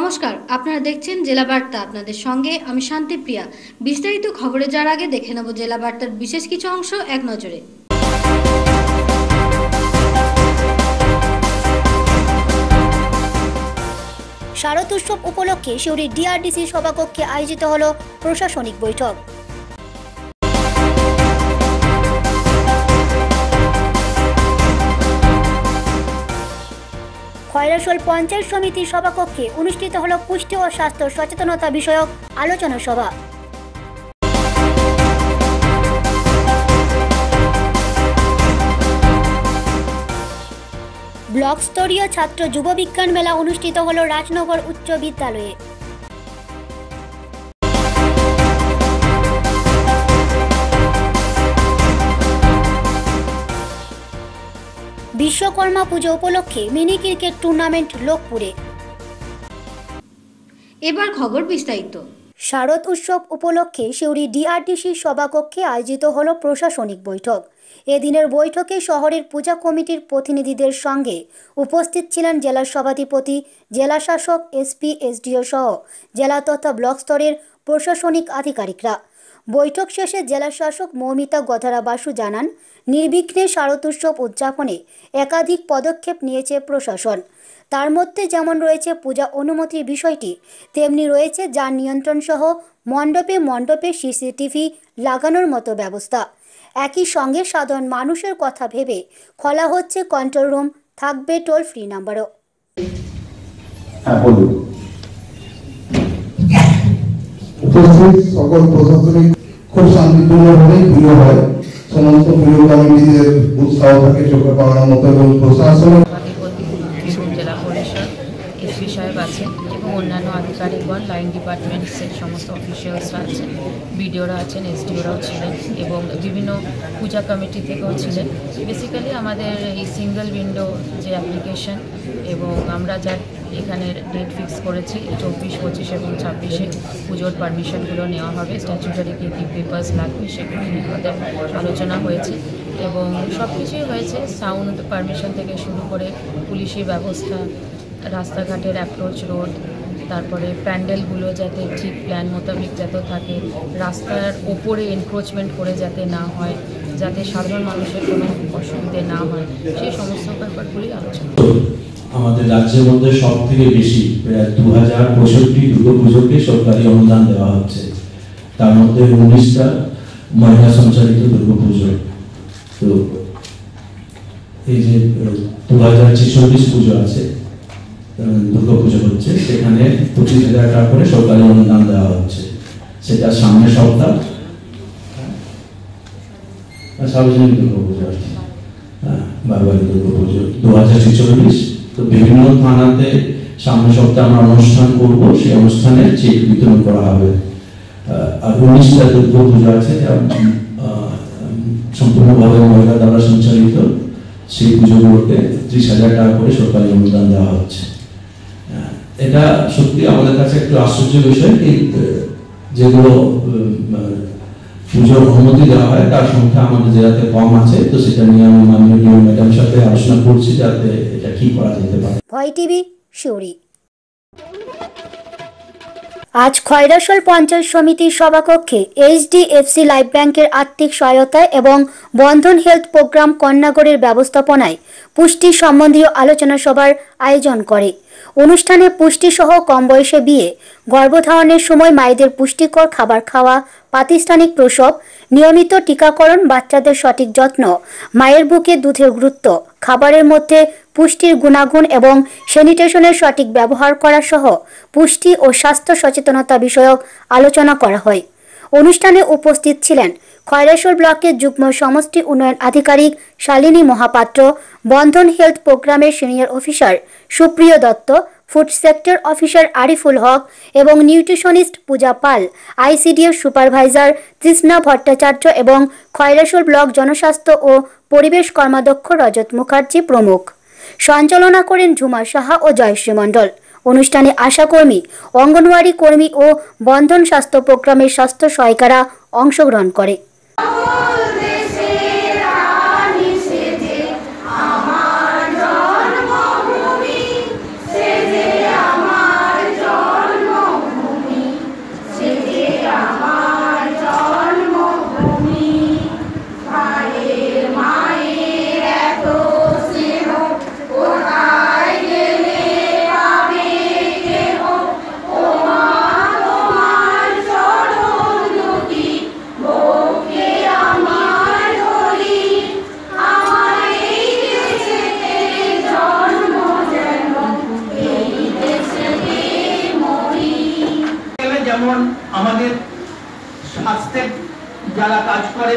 নমস্কার, আপনারা দেখছেন জেলা বার্তা। আপনাদের সঙ্গে আমি শান্তিপ্রিয়া। বিস্তারিত খবরে যাওয়ার আগে দেখে নেব জেলা বার্তার বিশেষ কিছু অংশ এক নজরে। শারদ উৎসব উপলক্ষে সিউড়ি ডিআরডিসি সভাকক্ষে আয়োজিত হল প্রশাসনিক বৈঠক। খয়রাশোল পঞ্চায়েত সমিতির সভাকক্ষে অনুষ্ঠিত হল পুষ্টি ও স্বাস্থ্য সচেতনতা বিষয়ক আলোচনা সভা। ব্লক স্তরীয় ছাত্র যুব বিজ্ঞান মেলা অনুষ্ঠিত হল রাজনগর উচ্চ বিদ্যালয়ে। বিশ্বকর্মা পুজো উপলক্ষে মিনি ক্রিকেট টুর্নামেন্ট লোকপুরে। এবার খবর বিস্তারিত। শারদ উৎসব উপলক্ষে সিউড়ি ডিআরডিসি সভাকক্ষে আয়োজিত হল প্রশাসনিক বৈঠক। এদিনের বৈঠকে শহরের পূজা কমিটির প্রতিনিধিদের সঙ্গে উপস্থিত ছিলেন জেলা সভাধিপতি, জেলা শাসক, এসপি, এসডিও সহ জেলা তথা ব্লক স্তরের প্রশাসনিক আধিকারিকরা। বৈঠক শেষে জেলা শাসক মৌমিতা গধারা বাসু জানান, নির্বিঘ্নে শারদ উৎসব উদযাপনে একাধিক পদক্ষেপ নিয়েছে প্রশাসন। তার মধ্যে যেমন রয়েছে পূজা অনুমতির বিষয়টি, তেমনি রয়েছে যান নিয়ন্ত্রণ সহ মণ্ডপে মণ্ডপে সিসিটিভি লাগানোর মতো ব্যবস্থা। একই সঙ্গে সাধারণ মানুষের কথা ভেবে খোলা হচ্ছে কন্ট্রোল রুম, থাকবে টোল ফ্রি নাম্বারও। সকল প্রশাসনিক খুব শান্তিপূর্ণভাবে পুজো হয়। সমস্ত পুজো কমিটিদের উৎসাহ থাকে চোখে পড়ার মতো এবং প্রশাসনের জেলা পরিষদ এসপি সাহেব আছেন এবং অন্যান্য আধিকারিকগণ, লাইন ডিপার্টমেন্টসের সমস্ত অফিসিয়ালসরা আছেন, বিডিওরা আছেন, এসডিওরাও ছিলেন এবং বিভিন্ন পূজা কমিটি থেকেও ছিলেন। বেসিক্যালি আমাদের এই সিঙ্গেল উইন্ডো যে অ্যাপ্লিকেশন এবং আমরা যা এখানে ডেট ফিক্স করেছি 24, 25 এবং 26-এ পুজোর পারমিশনগুলো নেওয়া হবে। স্ট্যাচুটারি কী কী পেপার্স লাগবে সেগুলো নিয়ে আমাদের আলোচনা হয়েছে এবং সব কিছুই হয়েছে। সাউন্ড পারমিশন থেকে শুরু করে পুলিশি ব্যবস্থা, রাস্তাঘাটের অ্যাপ্রোচ রোড, তারপরে প্যান্ডেলগুলো যাতে ঠিক প্ল্যান মোতাবেক যাতে থাকে, রাস্তার ওপরে এনক্রোচমেন্ট করে যাতে না হয়, যাতে সাধারণ মানুষের কোনো অসুবিধে না হয়, সেই সমস্ত ব্যাপারগুলি আলোচনা। আমাদের রাজ্যের মধ্যে সব থেকে বেশি প্রায় 2065 দুর্গাপুজোকে সরকারি অনুদান দেওয়া হচ্ছে। তার মধ্যে 19টা মহিলা সঞ্চালিত দুর্গাপুজো। তো এই যে 2046 পুজো আছে, দুর্গাপুজো হচ্ছে, সেখানে 25,000 টাকা করে সরকারি অনুদান দেওয়া হচ্ছে। সেটা সামনের সপ্তাহ সার্বজনীন দুর্গাপুজো আর কি, বারবারই দুর্গাপুজো 2046। তো বিভিন্ন থানাতে সামনের সপ্তাহে আমরা অনুষ্ঠান করব, সেই অনুষ্ঠানে চেক বিতরণ করা হবে। আর 19টা দুর্গাপুজো আছে সম্পূর্ণভাবে মহিলা দ্বারা সঞ্চালিত, সেই পুজোগুলোতে 30,000 টাকা করে সরকারি অনুদান দেওয়া হচ্ছে। এটা সত্যি আমাদের কাছে একটু আশ্চর্য বিষয়, যেগুলো পুজোর অনুমতি দেওয়া হয় তার সংখ্যা আমাদের জেলাতে কম আছে। তো সেটা নিয়ে আমি মাননীয় ম্যাডামের সাথে আলোচনা করছি যাতে এটা কি করা যেতে পারে। ভয় টিভি, সিউড়ি। আজ খয়রাশোল পঞ্চায়েত সমিতির সভাকক্ষে এইচডিএফসি লাইফ ব্যাংকের আর্থিক সহায়তায় এবং বন্ধন হেলথ প্রোগ্রাম কন্যাগড়ের ব্যবস্থাপনায় পুষ্টি সম্বন্ধীয় আলোচনা সভার আয়োজন করে। অনুষ্ঠানে পুষ্টি সহ কম বয়সে বিয়ে, গর্ভধারণের সময় মায়েদের পুষ্টিকর খাবার খাওয়া, প্রাতিষ্ঠানিক প্রসব, নিয়মিত টিকাকরণ, বাচ্চাদের সঠিক যত্ন, মায়ের বুকে দুধের গুরুত্ব, খাবারের মধ্যে পুষ্টির গুণাগুণ এবং স্যানিটেশনের সঠিক ব্যবহার করা সহ পুষ্টি ও স্বাস্থ্য সচেতনতা বিষয়ক আলোচনা করা হয়। অনুষ্ঠানে উপস্থিত ছিলেন খয়রাশোল ব্লকের যুগ্ম সমষ্টি উন্নয়ন আধিকারিক শালিনী মহাপাত্র, বন্ধন হেলথ প্রোগ্রামের senior officer Supriyo Dutta, food sector officer Ariful Haque এবং nutritionist Puja Pal, ICDS supervisor Trishna Bhattacharya এবং খয়রাশোল ব্লক জনস্বাস্থ্য ও পরিবেশ কর্মাধ্যক্ষ রজত মুখার্জি প্রমুখ। সঞ্চালনা করেন ঝুমা সাহা ও জয়শ্রী মণ্ডল। অনুষ্ঠানে আশাকর্মী, অঙ্গনওয়াড়ি কর্মী ও বন্ধন স্বাস্থ্য প্রোগ্রামের স্বাস্থ্য সহায়িকারা অংশগ্রহণ করে। আমার জন্মভূমি, সে যে আমার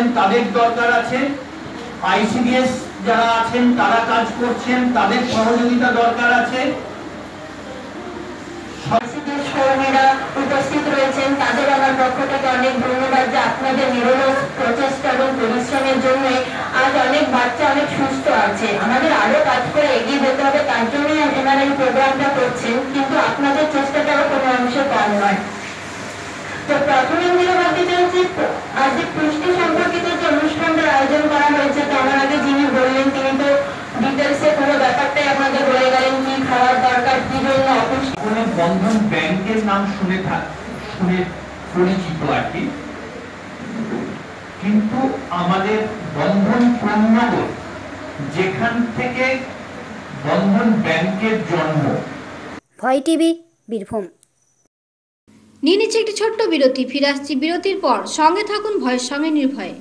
করেন তাদের দরকার আছে, আইসিডিএস যারা আছেন তারা কাজ করছেন তাদের সহযোগিতা দরকার আছে, কর্মীরা উপস্থিত রয়েছেন তাদের আমার পক্ষ থেকে অনেক ধন্যবাদ যে আপনাদের নিরলস প্রচেষ্টা এবং পরিশ্রমের জন্য আজ অনেক বাচ্চা অনেক সুস্থ আছে। আমাদের আরো কাজ করে এগিয়ে যেতে হবে, তার জন্যই এনারা এই প্রোগ্রামটা করছেন, কিন্তু আপনাদের চেষ্টাটাও কোনো অংশে কম নয়। তো প্রথমে আমি বলতে চাইছি আজ যে পুষ্টি সম্পর্কিত যে অনুষ্ঠানটার আয়োজন করা হয়েছে, তো আমার আগে যিনি বললেন তিনি তো ডিটেলসে পুরো ব্যাপারটাই আপনাদের বলে গেলেন কি খাওয়ার দরকার, কি জন্য অপুষ্টি। বন্ধন ব্যাংকের নাম শুনে পরিচিত আর কি, কিন্তু আমাদের বন্ধন প্রণাগর যেখান থেকে বন্ধন ব্যাংকের জন্ম। ভয় টিভি, বীরভূম। নিয়ে নিচ্ছে একটি ছোট্ট বিরতি, ফিরে আসছি বিরতির পর। সঙ্গে থাকুন ভয়ের সঙ্গে নির্ভয়ে।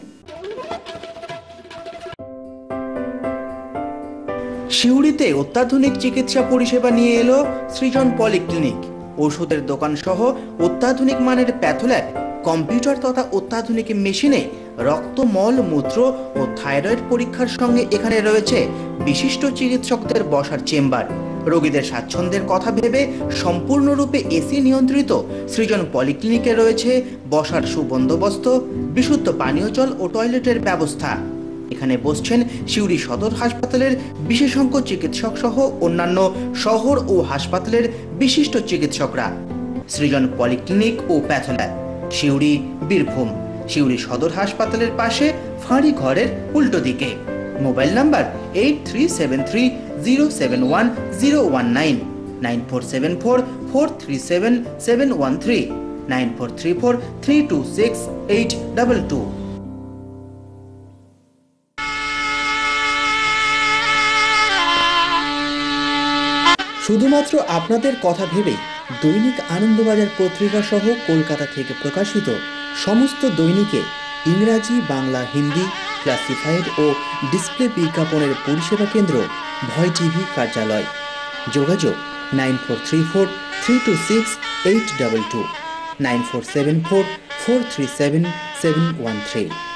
সিউড়িতে অত্যাধুনিক চিকিৎসা পরিষেবা নিয়ে এলো সৃজন পলিক্লিনিক। ওষুধের দোকান সহ অত্যাধুনিক মানের প্যাথোল্যাব, কম্পিউটার তথা অত্যাধুনিক মেশিনে রক্ত, মল, মূত্র ও থাইরয়েড পরীক্ষার সঙ্গে এখানে রয়েছে বিশিষ্ট চিকিৎসকদের বসার চেম্বার। রোগীদের স্বাচ্ছন্দ্যের কথা ভেবে সম্পূর্ণরূপে এসি নিয়ন্ত্রিত সৃজন পলিক্লিনিকে রয়েছে বসার সুবন্দোবস্ত, বিশুদ্ধ পানীয় জল ও টয়লেটের ব্যবস্থা। এখানে বসছেন সিউড়ি সদর হাসপাতালের বিশেষজ্ঞ চিকিৎসক সহ অন্যান্য শহর ও হাসপাতালের বিশিষ্ট চিকিৎসকরা। সৃজন পলিক্লিনিক ও প্যাথোল্যাব, সিউড়ি, বীরভূম। সিউড়ি সদর হাসপাতালের পাশে ফাঁড়ি ঘরের উল্টো দিকে। Mobile number 8373071019, 9474437713, 9434326822। শুধুমাত্র আপনাদের কথা ভেবে দৈনিক আনন্দবাজার পত্রিকা সহ কলকাতা থেকে প্রকাশিত সমস্ত দৈনিকে ইংরাজি, বাংলা, হিন্দি, ক্লাসিফাইড ও ডিসপ্লে বিজ্ঞাপনের পরিষেবা কেন্দ্র ভয় টিভি কার্যালয়। যোগাযোগ 9434326822, 9474437713।